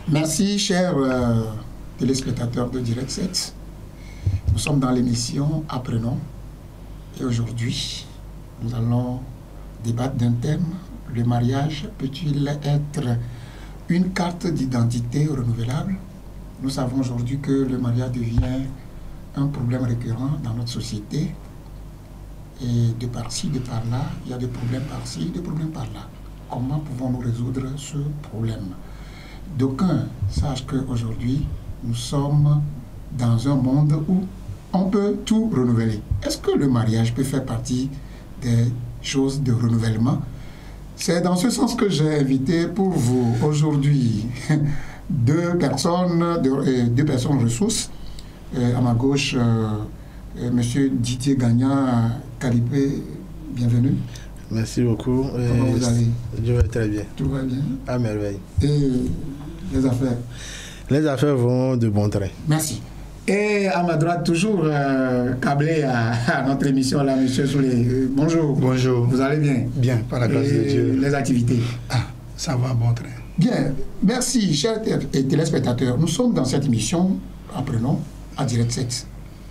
Merci, chers téléspectateurs de Direct 7. Nous sommes dans l'émission Apprenons. Et aujourd'hui, nous allons débattre d'un thème. Le mariage peut-il être une carte d'identité renouvelable? Nous savons aujourd'hui que le mariage devient un problème récurrent dans notre société. Et de par-ci, de par-là, il y a des problèmes par-ci, des problèmes par-là. Comment pouvons-nous résoudre ce problème? D'aucuns sachent qu'aujourd'hui, nous sommes dans un monde où on peut tout renouveler. Est-ce que le mariage peut faire partie des choses de renouvellement? C'est dans ce sens que j'ai invité pour vous aujourd'hui deux personnes ressources. À ma gauche, Monsieur Didier Gagnan Kalipé, bienvenue. Merci beaucoup. Comment vous allez? Je vais très bien. Tout va bien? À merveille. Et les affaires? Les affaires vont de bon train. Merci. Et à ma droite, toujours câblé à notre émission, là, Monsieur Soulé. Bonjour. Bonjour. Vous allez bien? Bien, par la grâce de Dieu. Les activités? Ah, ça va, bon train. Bien. Merci, chers téléspectateurs. Nous sommes dans cette émission, apprenons, à Direct 7.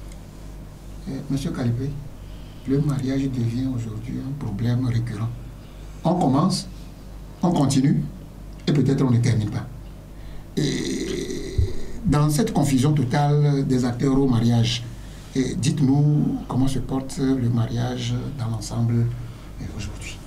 Monsieur Kalipé, le mariage devient aujourd'hui un problème récurrent. On commence, on continue, et peut-être on ne termine pas. Et dans cette confusion totale des acteurs au mariage, dites-nous comment se porte le mariage dans l'ensemble aujourd'hui.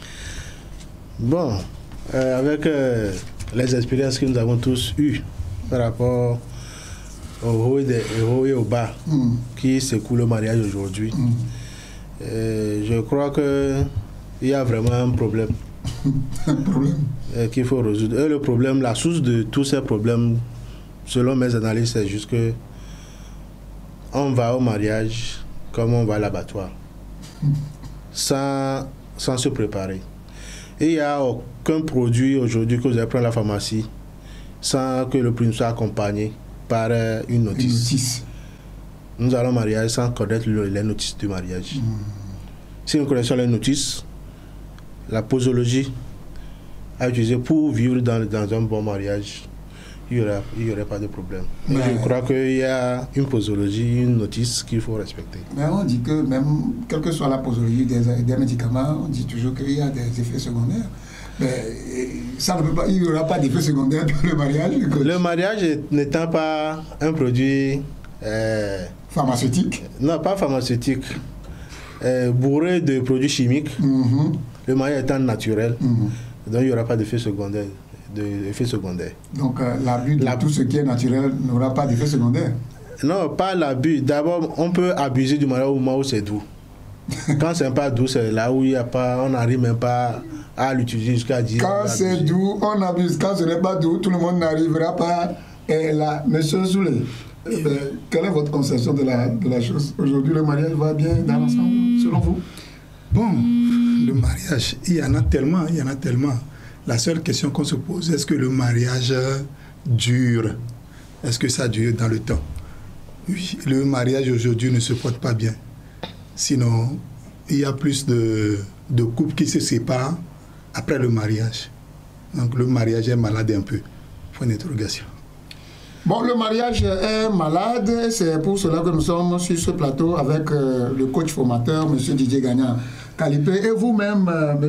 Bon, avec les expériences que nous avons tous eues par rapport au haut et au bas qui secouent le mariage aujourd'hui, je crois qu'il y a vraiment un problème. Un problème qu'il faut résoudre. Et le problème, la source de tous ces problèmes, selon mes analyses, c'est juste que on va au mariage comme on va à l'abattoir, sans se préparer. Et il n'y a aucun produit aujourd'hui que vous allez prendre à la pharmacie sans que le prix soit accompagné par une notice. Nous allons au mariage sans connaître les notices du mariage. Si nous connaissons les notices, la posologie à utiliser pour vivre dans un bon mariage, il n'y aurait pas de problème. Mais je crois qu'il y a une posologie, une notice qu'il faut respecter. Mais on dit que même, quelle que soit la posologie des médicaments, on dit toujours qu'il y a des effets secondaires. Mais ça ne peut pas, il n'y aura pas d'effet secondaire dans le mariage. Le mariage n'étant pas un produit pharmaceutique. Non, pas pharmaceutique. Bourré de produits chimiques. Le mariage étant naturel. Donc il n'y aura pas d'effet secondaire. Donc l'abus de tout ce qui est naturel n'aura pas d'effet secondaire. Non, pas l'abus. D'abord, on peut abuser du mariage au moment où c'est doux. Quand c'est pas doux, c'est là où il y a pas, on n'arrive même pas à l'utiliser jusqu'à dire. Quand c'est doux, on abuse. Quand ce n'est pas doux, tout le monde n'arrivera pas. Et là, Monsieur Soulé, quelle est votre conception de la chose? Aujourd'hui, le mariage va bien dans l'ensemble, selon vous? Bon, le mariage, il y en a tellement. La seule question qu'on se pose, est-ce que le mariage dure? Est-ce que ça dure dans le temps? Oui, le mariage aujourd'hui ne se porte pas bien. Sinon, il y a plus de couples qui se séparent après le mariage. Donc le mariage est malade un peu. Point d'interrogation. Bon, le mariage est malade. C'est pour cela que nous sommes sur ce plateau avec le coach formateur, M. Didier Gagnan Kalipé, et vous-même, M.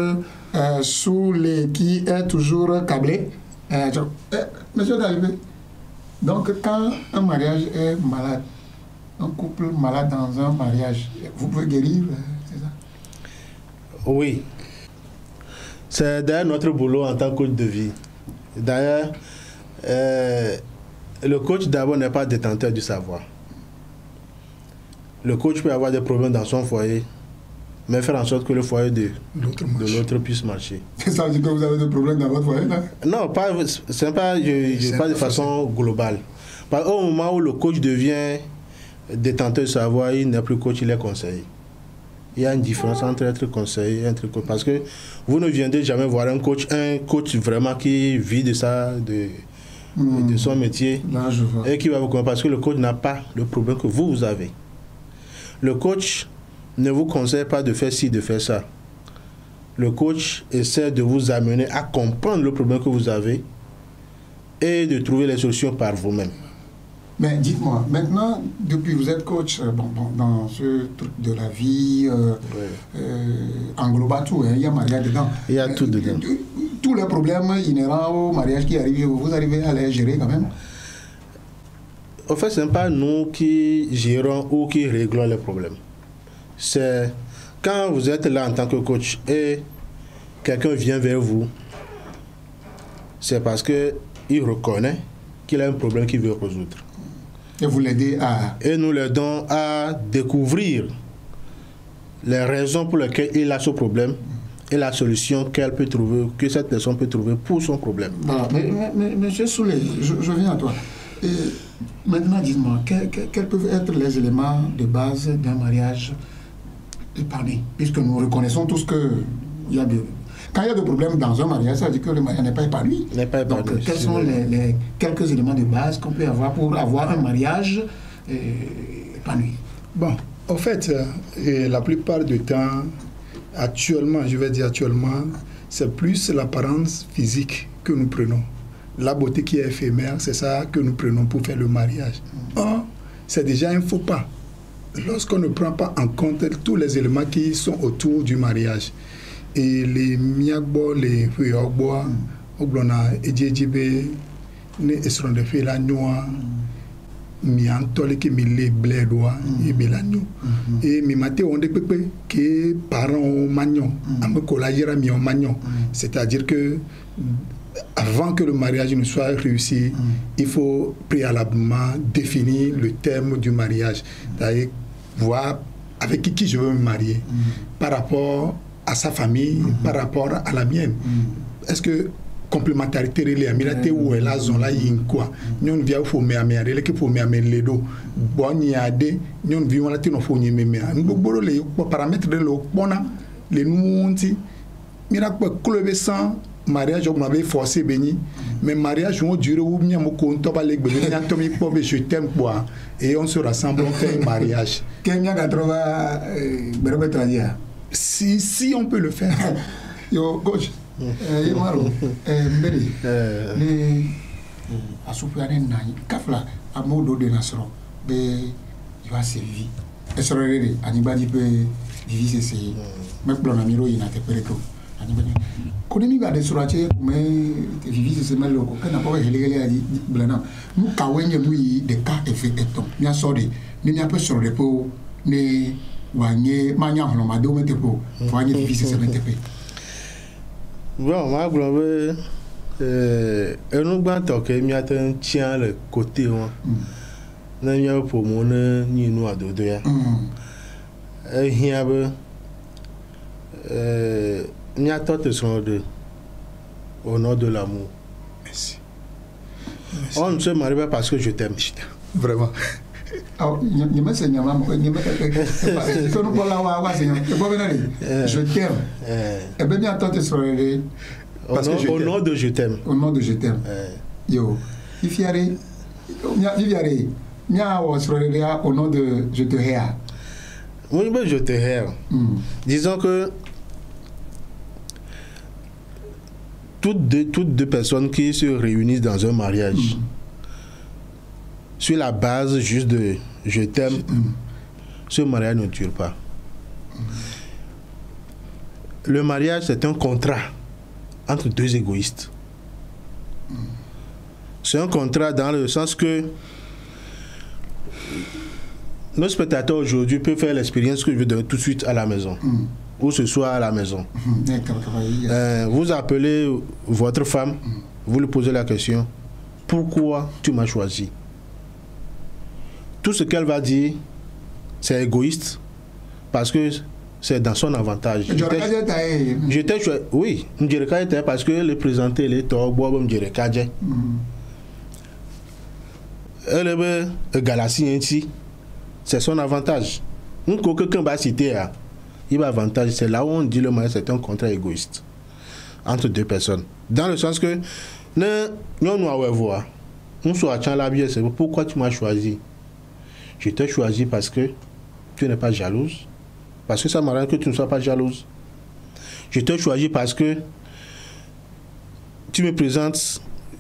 Soulé, qui est toujours câblé. Monsieur Kalipé, donc quand un mariage est malade, un couple malade dans un mariage, vous pouvez guérir, c'est ça? Oui. C'est d'ailleurs notre boulot en tant que coach de vie. D'ailleurs, le coach d'abord n'est pas détenteur du savoir. Le coach peut avoir des problèmes dans son foyer, mais faire en sorte que le foyer de l'autre puisse marcher. Ça veut dire que vous avez des problèmes dans votre foyer, là? Non, c'est pas de façon globale. Au moment où le coach devient détenteur du savoir, il n'est plus coach, il est conseiller. Il y a une différence entre être conseiller et être coach. Parce que vous ne viendrez jamais voir un coach vraiment qui vit de ça, de son métier. Là, je vois. Et qui va vous comprendre. Parce que le coach n'a pas le problème que vous avez. Le coach ne vous conseille pas de faire ci, de faire ça. Le coach essaie de vous amener à comprendre le problème que vous avez et de trouver les solutions par vous-même. Mais dites-moi, maintenant, depuis vous êtes coach dans ce truc de la vie, engloba tout, il y a mariage dedans. Il y a tout dedans. Tous les problèmes inhérents au mariage qui arrivent, vous arrivez à les gérer quand même? En fait, ce n'est pas nous qui gérons ou qui réglons les problèmes. C'est quand vous êtes là en tant que coach et quelqu'un vient vers vous, c'est parce qu'il reconnaît qu'il a un problème qu'il veut résoudre. Et vous l'aidez à... Et nous l'aidons à découvrir les raisons pour lesquelles il a ce problème et la solution qu'elle peut trouver, que cette personne peut trouver pour son problème. Voilà. Mais Monsieur Souley, je viens à toi. Et maintenant, dites-moi, quels peuvent être les éléments de base d'un mariage épanoui? Puisque nous reconnaissons tous que il y a quand il y a des problèmes dans un mariage, ça veut dire que le mariage n'est pas épanoui. Donc, quels sont les quelques éléments de base qu'on peut avoir pour avoir un mariage épanoui? Bon, en fait, la plupart du temps, actuellement, je vais dire actuellement, c'est plus l'apparence physique que nous prenons. La beauté qui est éphémère, c'est ça que nous prenons pour faire le mariage. Or, c'est déjà un faux pas. Lorsqu'on ne prend pas en compte tous les éléments qui sont autour du mariage. Et les miagbo, les huogbo, oblona edjebe, ne esron de fait la noix, mi antole qui mi le bledoa et belagno. Et mi maté on de pepe que parents au magnon, ame colagera mi au magnon. C'est-à-dire que avant que le mariage ne soit réussi, il faut préalablement définir le thème du mariage. C'est-à-dire voir avec qui je veux me marier par rapport à sa famille, par rapport à la mienne. Est-ce que complémentarité relais amirate ou est la zone là quoi nous vient faut me améliorer que pour me améliorer do bon y a des nous vivons là tino faut y me ngobolo les paramètres de l'eau bona les nunti mira quoi club sans mariage on avait forcé béni mais mariage on dure ou bien mo compte pas les bébés n'a tombé pour je t'aime quoi et on se rassemble on fait un mariage Kenya 80 berbetradia si on peut le faire. Yo coach Yemaro mbeli ni asupiane nani kafla amodo de nasro be yo servi esorere anibadi pe vivi c'est me plona miro ina te pereto anibadi konimi ga de surache me vivi c'est melo ko kana pa helegele adi blana mu kawenye mu yi de ka effet eton mi asode ni ni ape soro de po ni wanye manya hono mado mete po wanye vivi c'est mete pe. Bon, moi, je nous avons un tient le côté. Nous avons pour mon nous à deux. Il y a au nom de l'amour. Merci. On ne se marie pas parce que je t'aime. Vraiment. Je t'aime. Et bien, bientôt, tu seras au nom de je t'aime. Au nom de je t'aime. Yo, il y a au nom de je te hais. Oui, mais je te hais. Disons que toutes deux personnes qui se réunissent dans un mariage, sur la base juste de je t'aime, ce mariage ne dure pas. Le mariage, c'est un contrat entre deux égoïstes. C'est un contrat dans le sens que nos spectateurs aujourd'hui peuvent faire l'expérience que je veux donner tout de suite à la maison. Ou ce soir à la maison. Vous appelez votre femme, vous lui posez la question, pourquoi tu m'as choisi? Tout ce qu'elle va dire, c'est égoïste parce que c'est dans son avantage. Je t'ai choisi, oui, parce que le présenter les torts, elle est galassie, c'est son avantage. Quelqu'un va citer, il va avantage, c'est là où on dit le mariage, c'est un contrat égoïste entre deux personnes. Dans le sens que, pourquoi tu m'as choisi? Je t'ai choisi parce que tu n'es pas jalouse. Parce que ça m'arrange que tu ne sois pas jalouse. Je t'ai choisi parce que tu me présentes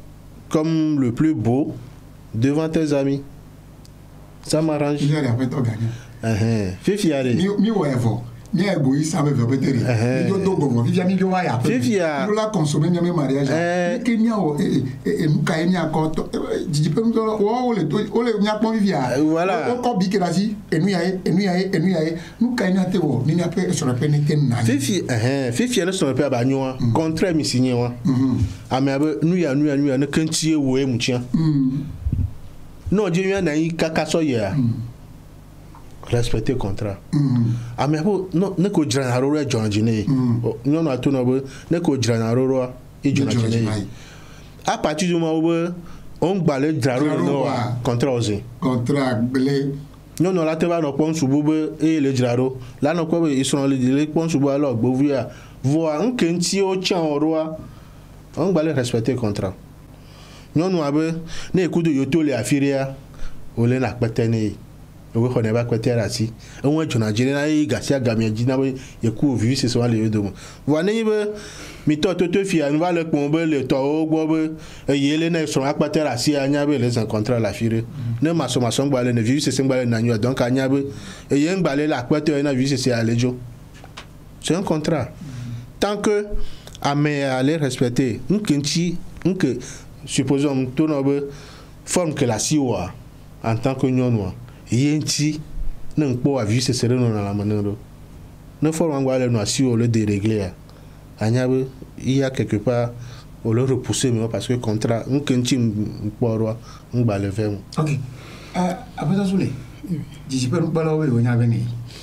comme le plus beau devant tes amis. Ça m'arrange. Il y a des après toi gagnant. Fifi allez. Mi wèvo. Mi égoïste ça me veut peut-être. Mi do gogo. Fifi mi go ya. Fifi a. Il la consommer mi mariage. Que mi a et nous ka mi encore. Didi pe nous o le mi a pon Fifi a. Voilà. O ko bi ke lasi et nous ya. Nous ka mi a te wo. Ni a pe sur la peine que na. Fifi Fifi ne sont pas bagnoa. Contraire mi signé wa. Ame abe nous ya ne kentie wo e mutia. Non, Dieu y na yi kaka so ya. Respecter contrat. Ame abo no ne ko jira na roro e John Jine. No na to no bo ne ko jira na roro e John Jine. À partir du moment où on gbalé jira roro no contrat ozi. Contrat blé. Non la te ba no pon subu be e le jira ro. La no ko be isron le pon subu alo gbo via. Voa nkenti o chan oroa. On gbalé respecter contrat. Non abe ne ekudu yoto le afiria ole na petene. We ko ne ba kwetera si enwe jona jine na yi gasia gamia jina we yeku vivi se so ale yodo mo wa ne be mi to fi anu va le pon be le to o gbo be yele na so apatera si anya be les encontrer la fire ne maso gba le ne vivi se gba le na nyu donc anya be ye ngba le la kwete na vivi se alejo c'est un contrat tant que ame aller respecter nke supposons to no be forme que la siwa en tant que nyonwa yenti n'impo a vu ce serait non à la manero ne faut pas aller nous assurer le dérégler agnabe il y a quelque part on le repousser mais parce que contrat un kenchi m'poro m'ba le faire. OK après ça soulé je peux nous parler au nya veni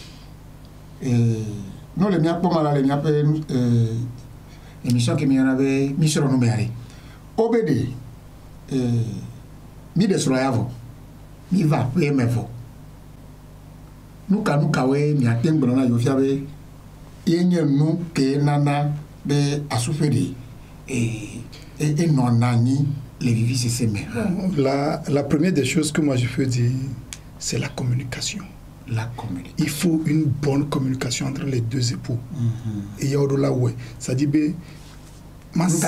non le mia pas mal le mia pe émission que mi en avait mi sur nous béari obédé mi de sur yavo mi va payer mes faux nous kawe mi atembo na yo fiabe yenye nu ke nana be asufedi et non nani les vivis c'est semer. La première des choses que moi je veux dire c'est la communication. La communication. Il faut une bonne communication entre les deux époux. Et il y a au-delà ouais, ça dit be masse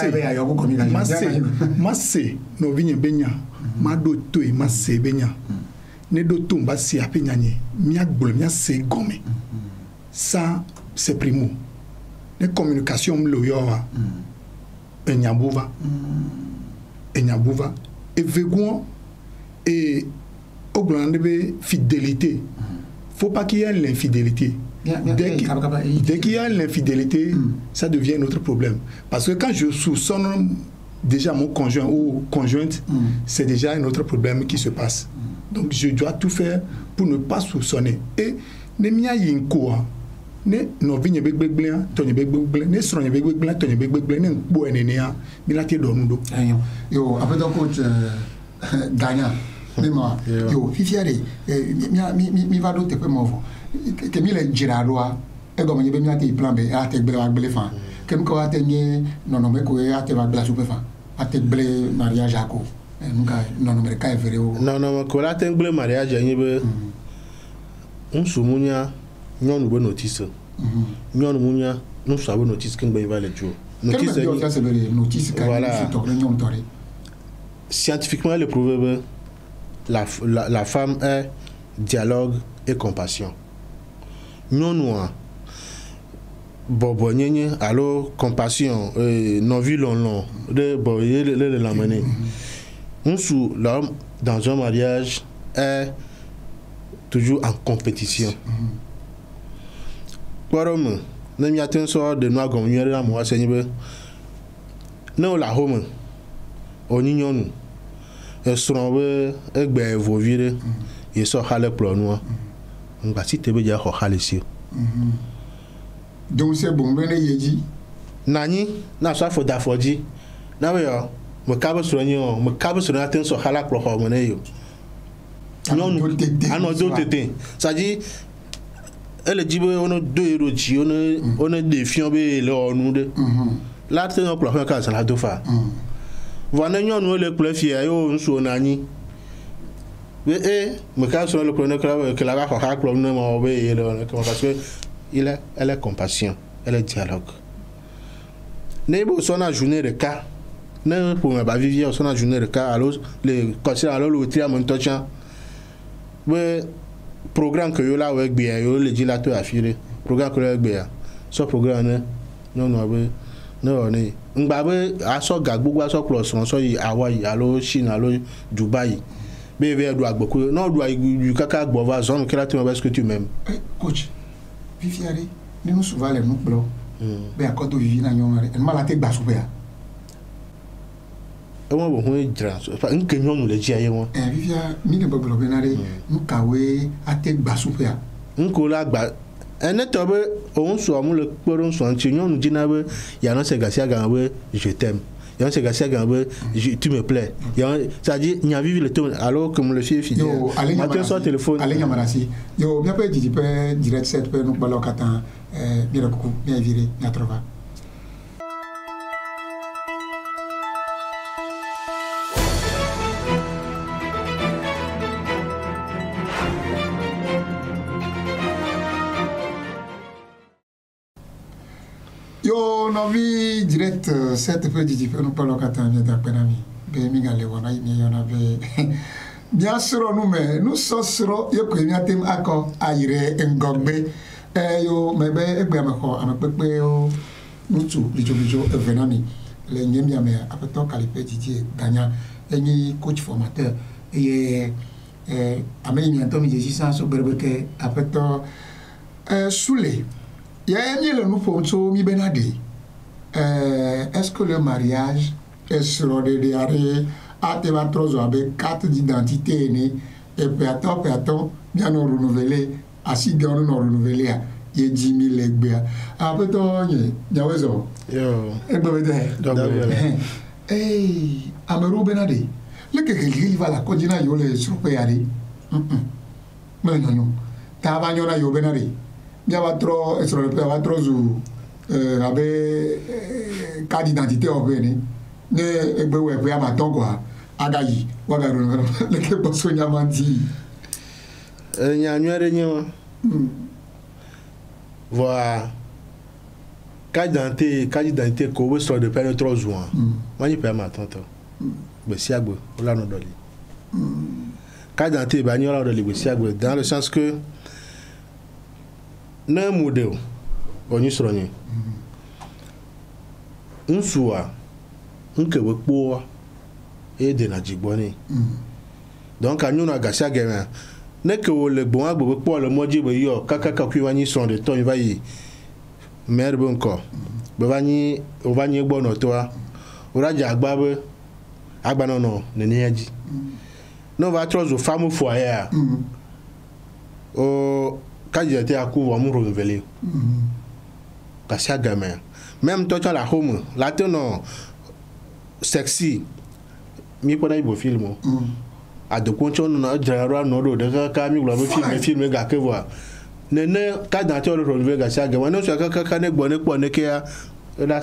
no vigne benya ma do toy masse benya ne do tomba si apenyanye mi agbolo mi ase gome ça c'est primo ne communication lo yo wa enyabuva et vegon et oglande be fidélité faut pas qu'il y ait l'infidélité. Dès qu'il y a l'infidélité, ça devient un autre problème. Parce que quand je soupçonne déjà mon conjoint ou conjointe, c'est déjà un autre problème qui se passe. Donc je dois tout faire pour ne pas soupçonner. Et ne mia yinko ne no vigne begbegble tony begbegble ne sronye begbegble tony begbegble ne bo enenia milate do nudo. Yo après donc coach gagnant. Mema yo fifiare mi va do te pe movo. Que mi le giradoa e go manye be mi ate plan be ate gbele wa gbele fan kem ko ate nye non me ko ate wa gbela soupe fan ate gbele mariage ako nunca non me ka evere o non ko la ate gbele mariage nye be nsumunya nyonu be notice nyonu munya no so abo notice kin be va le jo notice notice ka voilà. Scientifiquement le prouvé la femme est dialogue et compassion. Non bobo nyenye alors compassion non violent de boyer le l'amener l'homme dans un mariage est toujours en compétition porom ne mi attention de no agon yere na mo asenye no la home oninyonu esronbe egbe vovire yeso hale plonoa ngba si tebe ja ho halisi donc c'est bon bene yeji nani na so afo da foji na we yo mo kabo sronyo mo kabo sronyo atenso hala pro ho mo ne yo non ano do tete ça dit elle jibe ono 2 euro ji ono defiant be le onu de la te no pro ka sa la do fa voilà nyonu le plefia yo nso nani me cas sur le chrono que la va faire club non parce que elle est compassion elle est dialogue nebo son a journée de cas ne pour ma vivre son journée de cas alors les conseils alors le tri à mon touchant le programme que yo là avec bien yo le dilateur affilé programme que avec bien ce programme non non ne ngbabe aso gagbo aso plus on so yi Hawaii alo Chine alo Dubaï bébé do agboku non do yu kaka gbova zone que là tu m'as ce que tu m'aimes coach viviari ni nous souvent les nous blo be akodo vivi na nyomare en malate gbasube ya wọ́n bọ̀ wọ́n jira nke nyɔnu le dzi ayé wọn. Vivia mi ne bɔbɔlɔ bena ɖe nukawoe ate gbasuƒe ya. Nko la gba ene tɔ be òun sɔ mu le kpe ɖe ŋusɔ ŋuti nyɔnu dzina be yanɔ se gasia gama be je t'aime yanɔ se gasia gama be tu me plais yanɔ c'est-à-dire nyavivi le to alo comme le fie fie. Yo ale nyamara téléphone. Ale nyamara si yo miaƒe didiƒe direct set ƒe nukpɔlawo katã mi ɖe kuku mi avi ɖe miatrɔ va. Yo novi direct cette peu dit nous parlons quand on vient d'appenami be mi gale wona ni yona be bien sûr nous sommes yo ko mi atem akọ ayire ngogbe yo mebe egbe amako amapepe yo nutu lijobijo evenami le nyem ya me apeto kalipe Didier Gagna eni coach formateur et ameni antomi Jésus sans so berbeke apeto soule. Il y a un nous pour mi benade. Est-ce que le mariage est sur des diarrhées à tes matros avec carte d'identité et puis attends, bien nous renouveler, assis bien nous renouveler, il y a 10 000 legbea. Après toi, il y a raison. Et hey, Amerou benade. Le que va la codina yole sur payade. Mais non, t'as pas yo benade. Bien va trop sur le père va trop zou avec carte d'identité au pays ne ebe ouais puis à maton quoi agayi waga le que bosso nyamandi nyanywere nyewa voilà carte d'identité ko we sur le père trop zou mani père maton to be siagbo ola no doli carte d'identité ba nyola doli be siagbo dans le sens que na model oni sronye nsuwa nkewe kpo e de na jigboni donc anyo na gasia gema ne ke wo le gbon agbo kpo le moji be yo kaka kwi wani son de ton va yi mer bon ko be wani o wani gbo no to a ora ja agba be agba no ne ne yaji no va trozo famo foyer o quand j'étais à couvre mon renouvelé gasia gamin même toi tu as la home là tu non sexy mi pona ibo film a de concho no jara no do de ka mi glo film ga ke voir ne ka dans tu renouvelé gasia gamin no so ka ne gbo ne po ne ke ya la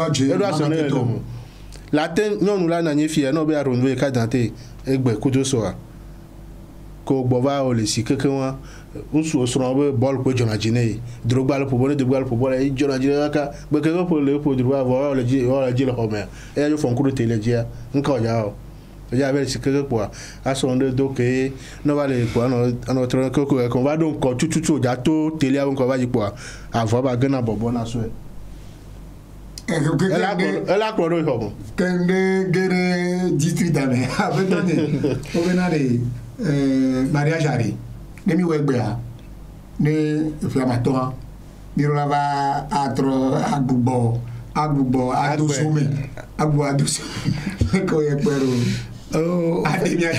la ten non nous là na ni fie no be renouvelé ka dans te egbe kudo so ko gbo va o le si keke wa unsu osoro ball ko jona jine Drogba le pour bonne jona jine ka be ke pour le pour Drogba va le ji le homer e yo fon ku de le dia nka ja o ya be si keke pour a son de donc no va le pour no tron ko va donc ko tutu ja to tele avon ko va ji pour avant ba gana bobo na so elle a quoi donc kende gere district ame abetone o benade mariage ari nemi wegbea ne flamaton ni rolava atro agbo adosume ko ye pero ademia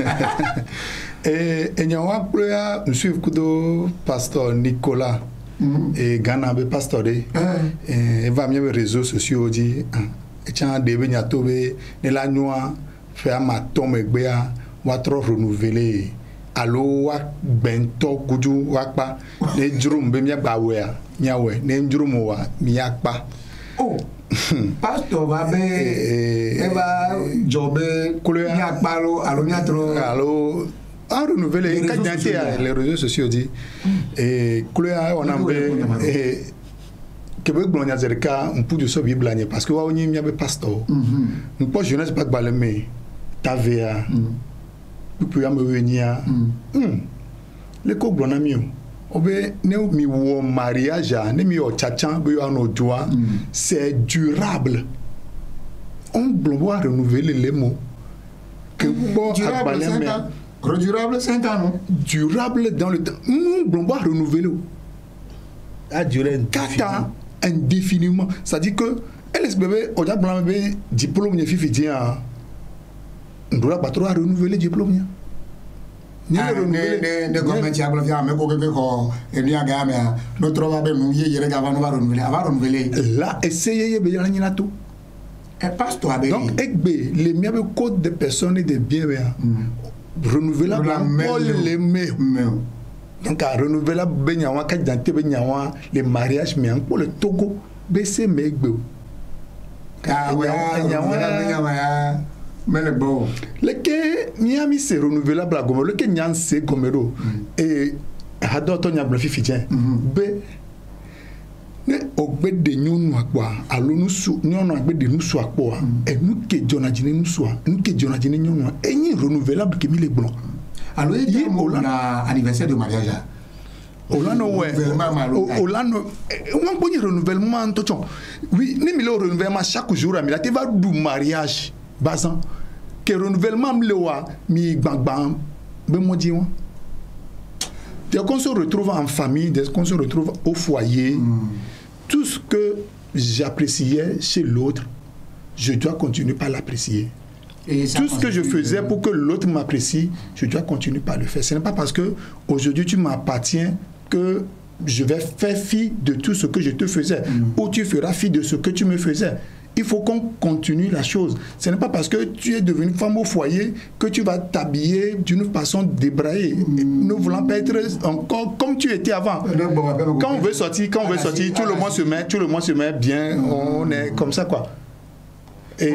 enyawa ploya monsieur kudo pasteur Nicolas et Ghana be pasteur et va mes réseaux sociaux dit et tiens de benya tobe ne la noa faire ma tombe gbea wa trop renouveler alo wa bento kuju wa pa ne jurum be mi gba we a nyawe ne jurum wa mi akpa oh pastor va be eva jobe kule mi akpa lo alo mi atro alo a renouveler les réseaux sociaux dit et kule on a be que vous avez dit que on peut se blâmer parce que vous avez un pasteur. Nous pas jeunesse pas de balmer. Tavea. Vous pouvez me venir. Les co blonamieux. Obe ne mi wo mariage ne mi o tchatchan be yo no doa c'est durable. On doit renouveler les mots. Que bon durable 5 ans non? Durable dans le temps. On doit renouveler. À durer 4 ans indéfiniment. Ça dit que LSBB on a blâmé diplôme ne fifi dia. On doit pas trop renouveler diplôme. La essayez de donc, les mêmes codes de personnes et de biens renouvelables les mêmes. Donc, renouvelable, les mariages, mais pour le Togo, baisser mes mais le bon. Le que Miami c'est renouvelable à Gomero, le que Nyan c'est Gomero et Hadoto Nyablo Fifidien. B. Ne ogbe de nyonu akwa alo nusu nyonu agbe de nusu akwa et nous que Jonadine nusu nous que Jonadine nyonu et ni renouvelable que mi les blancs. Alors il y a un anniversaire de mariage. Olano ouais. Olano on peut renouvellement tout. Oui, ni mi le renouvellement chaque jour mais là tu vas du mariage bazan que renouvellement mlewa mi bang ben modi wa. Dès qu'on se retrouve en famille, dès qu'on se retrouve au foyer, tout ce que j'appréciais chez l'autre, je dois continuer par l'apprécier. Tout ce que je faisais pour que l'autre m'apprécie, je dois continuer par le faire. Ce n'est pas parce que aujourd'hui tu m'appartiens que je vais faire fi de tout ce que je te faisais, ou tu feras fi de ce que tu me faisais. Il faut qu'on continue la chose. Ce n'est pas parce que tu es devenue femme au foyer que tu vas t'habiller d'une façon débraillée. Nous voulons pas être encore comme tu étais avant. Quand on veut sortir, tout le monde se met bien. On est comme ça quoi. Et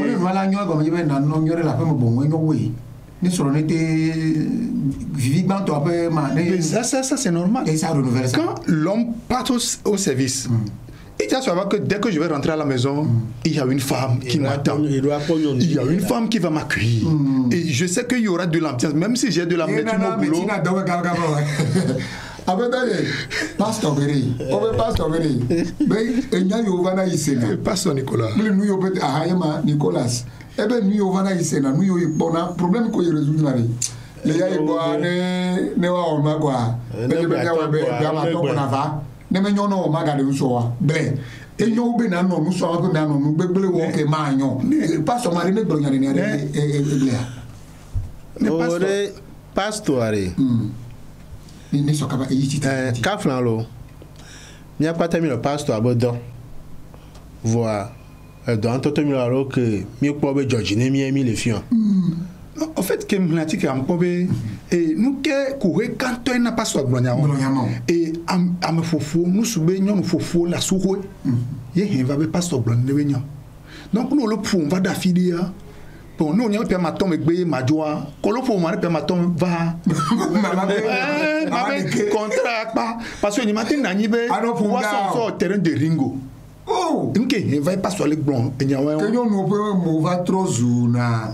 ça c'est normal. Quand l'homme part au service. Et tu vas savoir que dès que je vais rentrer à la maison, il y a une femme qui m'attend. Il y a une femme qui va m'accueillir. Et je sais qu'il y aura de l'ambiance, même si j'ai de la médecine au boulot. Pasteur Nicolas. Nicolas. Eh bien, nous avons un problème que je résous. Les gars, ils ne me non maga de soa ble e nyo be na no muso wa be na no begbele wo ke ma nyo pas so mari ne bronya ne ore pastore ni so kaba e yiti ka flan lo mi a pata mi le pastor abodo voir dans toto mi lo que mi po be George ne mi le fion. En fait, que m'latique am pobe et nous que courir quand on n'a pas soit bronya et am fofo nous soube nyon fofo la souhou ye va pas soit bronya ne donc nous le pour va d'afilia bon nous on peut maton megbe majoa kolo pour mari peut maton va contrat pas parce que ni matin na nibe sur terrain de ringo oh donc il va pas soit les blancs et nyawa que nous peut va trop zuna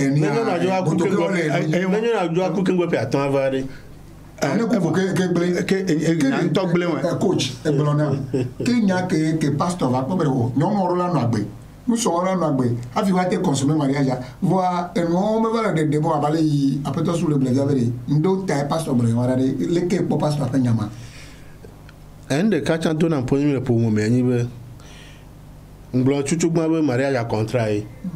coach que pasteur va pas nous sommes là afi va te consommer mariage voir on me va de démon à balai après toi sur le blague avec ndo ta pasteur brema le que pasteur pas nyama un de quatre ans en premier pour moi mais ni be nglo chuchu gba mariage à contrat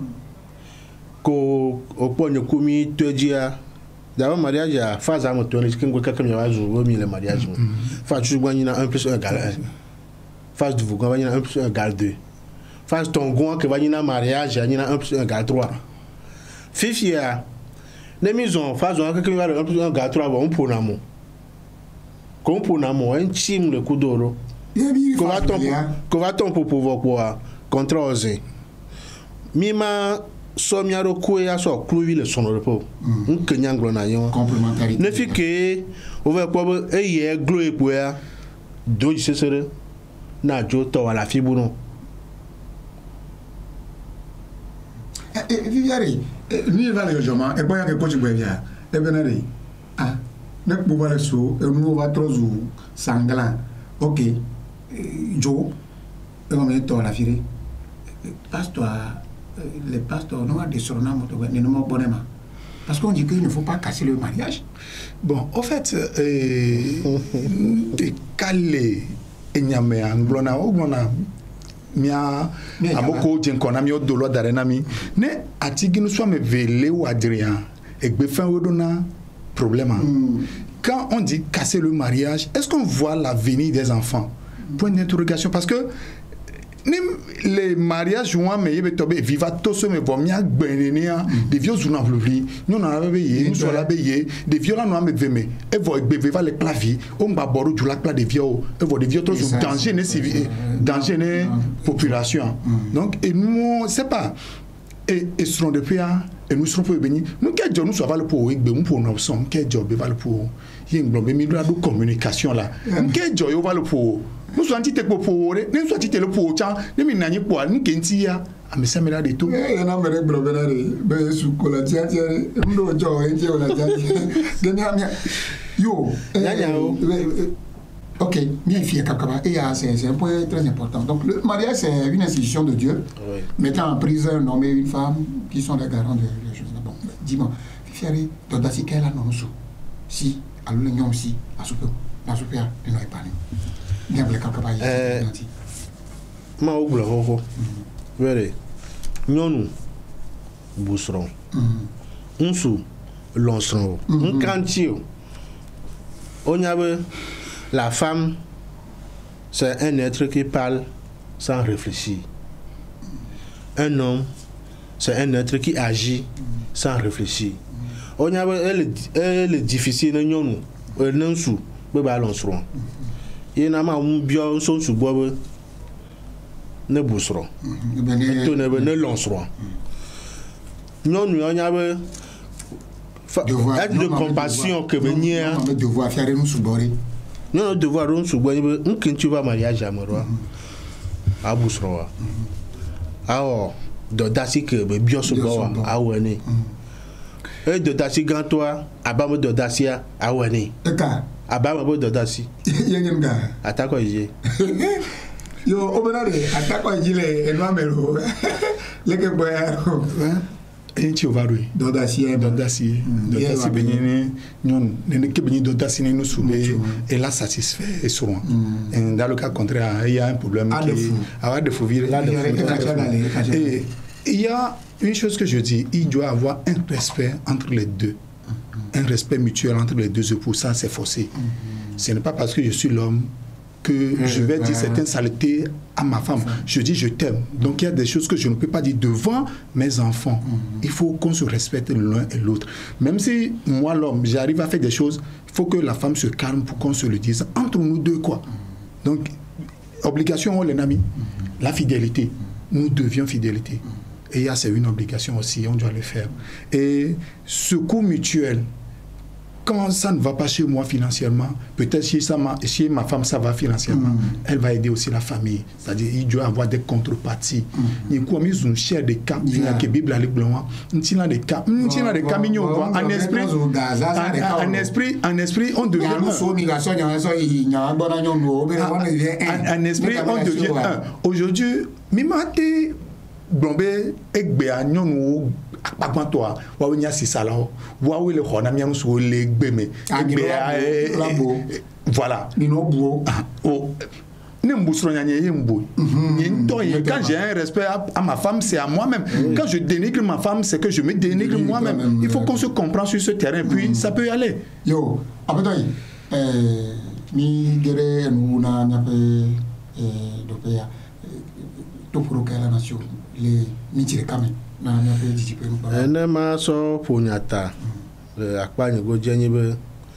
ko oponyo kumi tojia d'abord mariage à phase à moto les kingo kaka mi wazu o mi le mariage phase tu gba nyina 1 + 1 égale 1 phase du gba nyina 1 + 1 égale 2 phase tongon que va nyina mariage nyina 1 + 1 égale 3 fifia les maisons phase on kaka mi va 1 + 1 égale 3 bon pour namo comme pour namo un chim le coup d'oro ko va ton pour pouvoir quoi contrat osé mima so miaro koya so kluvi le sono repo nke nyanglo na yon complémentarité ne fi que o va po e ye glo epoya doji sesere na jo to à la fibuno Viviare ni va le joma e boya ke ko chigwe via e benare ah ne pouvoir le so e nous va trozu sangla OK jo e on met to la fire pasteur les pasteurs non a des surnoms ne non bonnement parce qu'on dit qu'il ne faut pas casser le mariage. Bon, en fait, calé et nyame anglona oglona mia amoko jenkona mi odolo darena mi ne atigi nous soit me vele ou Adrien et befin odona problème. Quand on dit casser le mariage, est-ce qu'on voit l'avenir des enfants? Point d'interrogation parce que les mariages jouant mais il tobe viva tous me vomia benenia des vieux journaux vluvli nous on avait payé nous sur la payé des violents nous me veme et voit beva les claviers on va boire du lac des vieux et voit des vieux tous danger ne civil danger ne population donc et nous c'est pas et seront depuis et nous serons pour venir nous quel job nous soit le pour nous pour nous sommes quel job va le pour il y a une blonde mais de communication là quel job va le pour nous sommes dit que pour nous sommes dit le pour tiens nous n'avons pas nous kentia a me samela de tout il y en a mais problème ben sous cola tiens nous jo et on a tiens yo OK, bien fier Kakaba. Et c'est un point très important. Donc le mariage, c'est une institution de Dieu, mettant en prise un homme et une femme qui sont les garants de la chose. Bon, dis-moi, fier de Dassi qu'elle a non si, à l'union aussi, à souper, il n'aurait pas. Bien, le Kakaba, ma oubla ho. Vere. Nyonu bousron. Unsu lonsron. Un cantio. On y avait la femme, c'est un être qui parle sans réfléchir. Un homme, c'est un être qui agit sans réfléchir. On y a elle est difficile, non, non sous, balanceront. Il y a un bio son sous bois, ne bousseront. Ne lanceront. Non, on y a de compassion que venir. Devoir faire nous sous-border. Non, devoir on se voit un kintuva mariage à Moroa à Bousroa. Alors, de Dassi que bien se boit à Ouane. Et de Dassi grand toi, à Bama de Dassia à Ouane. À Bama de Dassi. Attaque y yo, Obenade, attaque y est, et moi, Melo. Les que boyards. Et tu vas oui. Dodassi béni non ne que béni dodassi nous soumet et là satisfait et souvent. Et dans le cas contraire, il y a un problème qui a de fouvir là et il y a une chose que je dis, il doit avoir un respect entre les deux. Un respect mutuel entre les deux époux, ça c'est forcé. Ce n'est pas parce que je suis l'homme que je vais dire certaines saletés à ma femme. Je dis je t'aime. Donc il y a des choses que je ne peux pas dire devant mes enfants. Il faut qu'on se respecte l'un et l'autre. Même si moi l'homme, j'arrive à faire des choses, il faut que la femme se calme pour qu'on se le dise. Entre nous deux quoi. Donc obligation les amis, la fidélité. Nous devions fidélité. Et c'est une obligation aussi, on doit le faire. Et secours mutuel. Quand ça ne va pas chez moi financièrement, peut-être chez ma femme ça va financièrement, elle va aider aussi la famille. C'est-à-dire il doit avoir des contreparties. Il y a une chair de cas, il y a une Bible à l'églon, il y a des cas, en esprit on devient un. Aujourd'hui, mimate blombe egbe anyonu akpakpan toi wa wonya sisala wa we le khona miam so le gbeme voilà ni no buo oh ne mbusro nyanye yembo quand j'ai un respect à ma femme c'est à moi-même quand je dénigre ma femme c'est que je me dénigre moi-même il faut qu'on se comprenne sur ce terrain puis ça peut y aller yo abadoy mi gere nous na nyape dopea to pour que la nation les mitire quand même na nyape dijipe nous ene ma so ponyata le akpanye go jenye be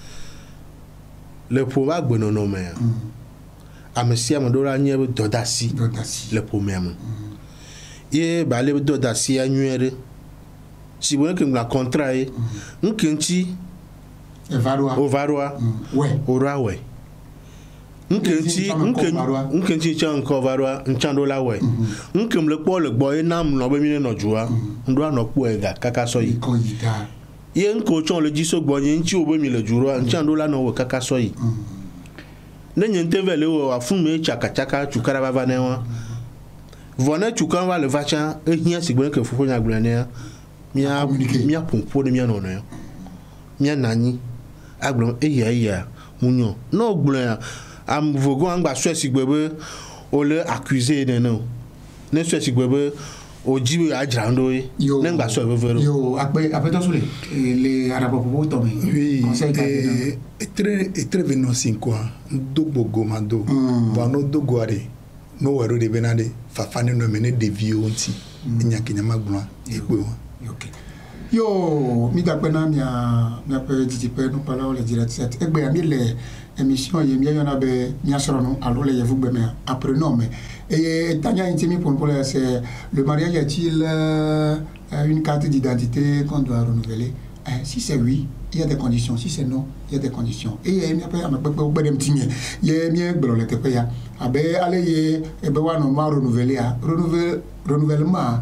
le pouvoir gbonono me amesia modora nye dodasi le premier ye ba le dodasi anwere si bon que la contrat nkenchi Ovaroa ouais ora ouais Nkenchi chan coverwa nchando la we. Nkem le po le boy nam no be mi no jua. Ndo no po ega kaka so yi. Ye nko chon le jiso gbonye nchi obo mi le juro nchando la no we kaka so yi. Nenye ntevele wo afume chaka chukara baba ne wa. Vona chukan va le vacha ehia sigbon ke fufu nya gblane mia pompo de mia no no. Mia nani agbon eya munyo no gblon am vogo angba so sigbebe o le accuser de no ne so sigbebe o jibe ajrando ne ngba so vevero yo après to sule les arabes pour tomber oui très venant 5 ans dogo gomado vano dogoare no wero de benade fafane no mene de vionti nya kenyama gbon epe won okay yo mi da pena mia pe ditipe no pala o le direct set egbe ya mi le émission ye mi yona be nya soro no alo le ye vous me après non mais et tanya intimi pour c'est le mariage est-il une carte d'identité qu'on doit renouveler? Si c'est oui, il y a des conditions. Si c'est non, il y a des conditions. Et il y a renouvellement.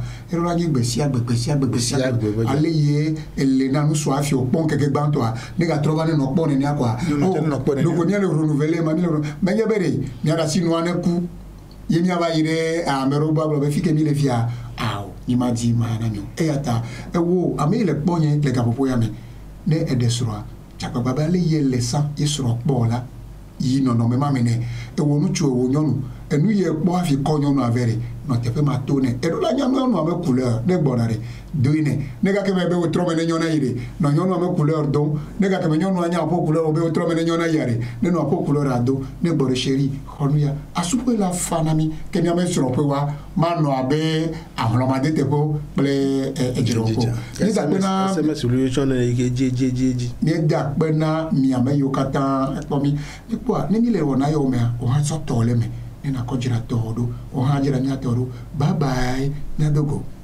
Il m'a dit, et ata, et wo, amé le bonne, les gapopoyame, ne et de sera. Chakababa, les sangs, ils seront bon là. Ils n'ont même pas mené. Et wo nous tuons, et nous y est bon, il faut qu'on a verré. Non, tu peux m'attendre. Et là, il y a une couleur, des bonnes. Douine, nega que me be trop mene nyona ire. Non, nyona me couleur donc, nega que me nyona nya po couleur be trop mene nyona yare. Ne no po couleur ado, ne bore chéri, honuya. Asupe la fanami, que nya me sur pe wa, mano abe, ahloma de tepo, ple ejiroko. Ni da pena, c'est ma solution ji. Ni da pena mi ame yokata, ekomi. Ni kwa, ni le wona yo me, o han so tole me. Ni na ko jira todo, o han jira nya todo. Bye bye, na dogo.